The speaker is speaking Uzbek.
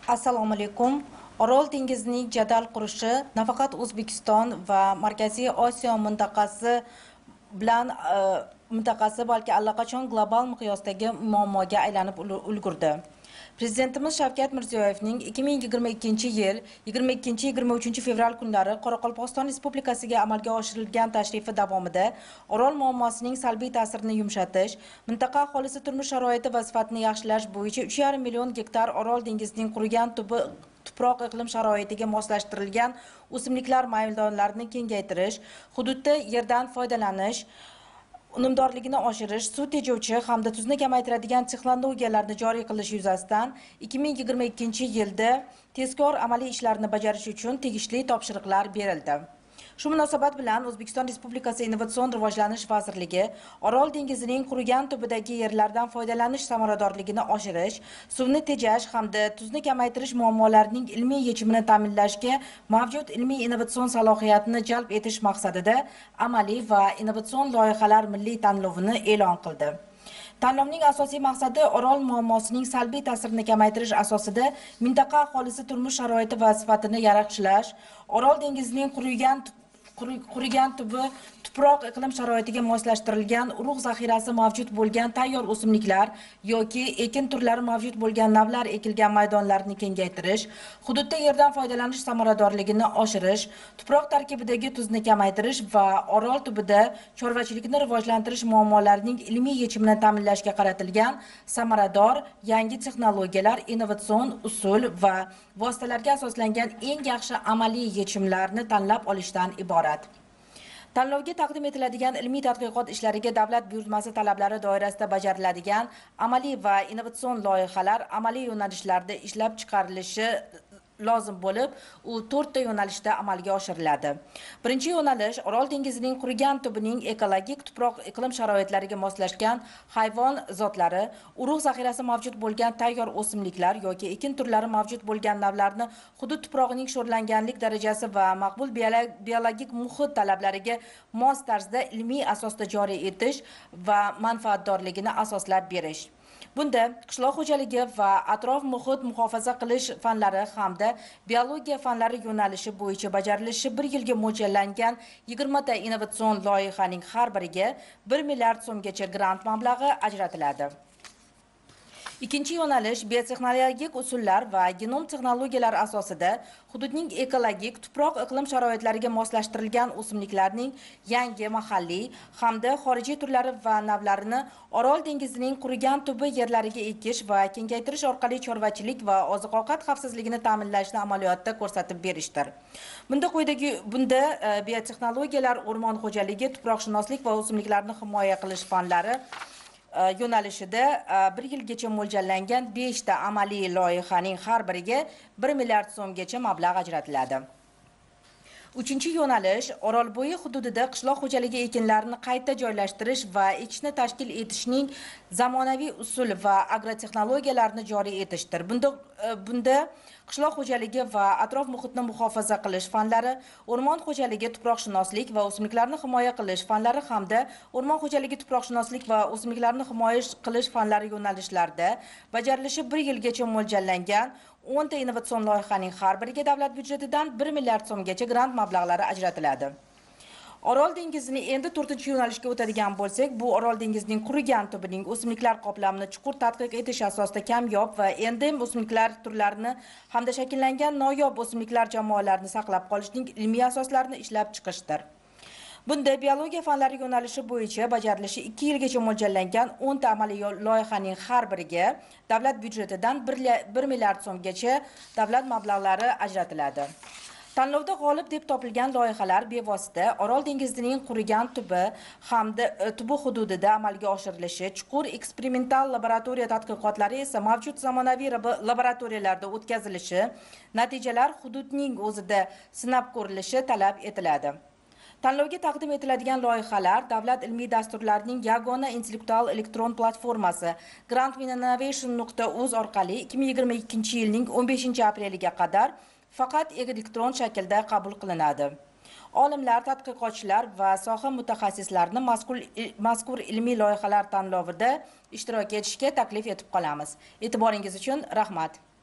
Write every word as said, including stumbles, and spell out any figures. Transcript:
Assalomu alaykum. Orol dengizining jadal qurishi nafaqat O'zbekiston va Markaziy Osiyo mintaqasi bilan e, mintaqasi balki allaqachon global miqyosdagi muammoga aylanib ulgurdi. Prezidentimiz Shavkat Mirziyoyevning ikki ming yigirma ikkinchi yil yigirma ikkinchi yigirma uchinchi fevral kunlari Qoraqalpog'iston Respublikasiga amalga oshirilgan tashrifi davomida Orol muammosining salbiy ta'sirini yumshatish, mintaqa aholisi turmush sharoiti va sifatini yaxshilash bo'yicha uch yarim million gektar Orol dengizining qurigan tubi tuproq iqlim sharoitiga moslashtirilgan o'simliklar maydonlarini kengaytirish, hududda yerdan foydalanish unumdorligini oshirish, suv tejovchi hamda tuzni kamaytiradigan texnologiyalarni joriy qilish yuzasidan ikki ming yigirma ikkinchi yilda tezkor amaliy ishlarni bajarish uchun tegishli topshiriqlar berildi. Shu munosabat bilan O'zbekiston Respublikasi Innovatsion rivojlanish vazirligi Orol dengizining qurigan tubidagi yerlardan foydalanish samaradorligini oshirish, suvni tejash hamda tuzni kamaytirish muammolarining ilmiy yechimini ta'minlashga mavjud ilmiy innovatsion salohiyatni jalb etish maqsadida amaliy va innovatsion loyihalar milliy tanlovini e'lon qildi. Tanlovning asosiy maqsadi Orol muammosining salbiy ta'sirini kamaytirish asosida mintaqa aholisi turmush sharoiti va sifatini yaxshilash, Orol dengizining qurigan qurigan tubi tuproq iqlim sharoitiga moslashtirilgan urug' zaxirasi mavjud bo'lgan tayyor o'simliklar yoki ekin turlari mavjud bo'lgan navlar ekilgan maydonlarni kengaytirish, hududda yerdan foydalanish samaradorligini oshirish, tuproq tarkibidagi tuzni kamaytirish va Orol tubida chorvachilikni rivojlantirish muammolarining ilmiy yechimini ta'minlashga qaratilgan samarador yangi texnologiyalar, innovatsion usul va vositalarga asoslangan eng yaxshi amaliy yechimlarni tanlab olishdan iborat. Tanlovga taqdim etiladigan ilmiy tadqiqot ishlariga davlat buyurtmasi talablari doirasida bajariladigan amaliy va innovatsion loyihalar amaliy yo'nalishlarda ishlab chiqarilishi lozim bo'lib, u to'rtta yo'nalishda amalga oshiriladi. Birinchi yo'nalish Orol dengizining qurigan tubining ekologik tuproq iqlim sharoitlariga moslashgan hayvon zotlari, urug' zaxirasi mavjud bo'lgan tayyor o'simliklar yoki ekin turlari mavjud bo'lgan navlarni hudud tuprog'ining sho'rlanganlik darajasi va maqbul biologik muhit talablariga mos tarzda ilmiy asosda joriy etish va manfaatdorligini asoslab berish. Bunda qishloq xo'jaligi va atrof muhit muhofaza qilish fanlari hamda biologiya fanlari yo'nalishi bo'yicha bajarilishi bir yilga mo'ljallangan yigirma ta innovatsion loyihaning har biriga bir milliard so'mgacha grant mablag'i ajratiladi. Ikkinchi yo'nalish biotexnologik usullar va genom texnologiyalari asosida hududning ekologik tuproq iqlim sharoitlariga moslashtirilgan o'simliklarning yangi mahalliy hamda xorijiy turlari va navlarini Orol dengizining qurigan tubi yerlariga ekish va kengaytirish orqali chorvachilik va oziq-ovqat xavfsizligini ta'minlashni amaliyotda ko'rsatib berishdir. Bunda quyidagi bunda biotexnologiyalar, o'rmon xo'jaligi, tuproqshunoslik va o'simliklarni himoya qilish fanlari yo'nalishida bir yilgacha mo'ljallangan besh ta amaliy loyihaning har biriga bir milliard so'mgacha mablag' ajratiladi. Uchinchi yo'nalish Orolbo'yi hududida qishloq xo'jaligi ekinlarini qayta joylashtirish va ekishni tashkil etishning zamonaviy usul va agrotexnologiyalarni joriy etishdir. Bunda bunda qishloq xo'jaligi va atrof muhitni muhofaza qilish fanlari, o'rmon xo'jaligi, tuproqshunoslik va o'simliklarni himoya qilish fanlari hamda o'rmon xo'jaligi, tuproqshunoslik va o'simliklarni himoya qilish fanlari yo'nalishlarida bajarilishi bir yilgacha mo'ljallangan o'n ta innovatsion loyihaning har biriga davlat byudjetidan bir milliard so'mgacha grant mablag'lari ajratiladi. Orol dengizini endi to'rtinchi yo'nalishga o'tadigan bo'lsak, bu Orol dengizining qurigan tubining o'simliklar qoplamini chuqur tadqiq etish asosida kamyob va endem o'simliklar turlarini hamda shakllangan noyob o'simliklar jamoalarini saqlab qolishning ilmiy asoslarini ishlab chiqishdir. Bunda biologiya fanlari yo'nalishi bo'yicha bajarilishi ikki yilgacha mo'ljallangan o'n ta amaliy loyihaning har biriga davlat byudjetidan bir milliard so'mgacha davlat mablag'lari ajratiladi. Tanlovda g'olib deb topilgan loyihalar bevosita Orol dengizining qurigan tubi hamda tubi hududida amalga oshirilishi, chuqur eksperimental laboratoriya tadqiqotlari esa mavjud zamonaviy laboratoriyalarda o'tkazilishi, natijalar hududning o'zida sinab ko'rilishi talab etiladi. Tanlovga taqdim etiladigan loyihalar davlat ilmiy dasturlarining yagona intellektual elektron platformasi grantwinnovation nuqta uz orqali ikki ming yigirma ikkinchi yilning o'n beshinchi apreliga qadar faqat elektron shaklda qabul qilinadi. Olimlar, tadqiqotchilar va soha mutaxassislarini mazkur mazkur ilmiy loyihalar tanlovida ishtirok etishga taklif etib qolamiz. E'tiboringiz uchun rahmat.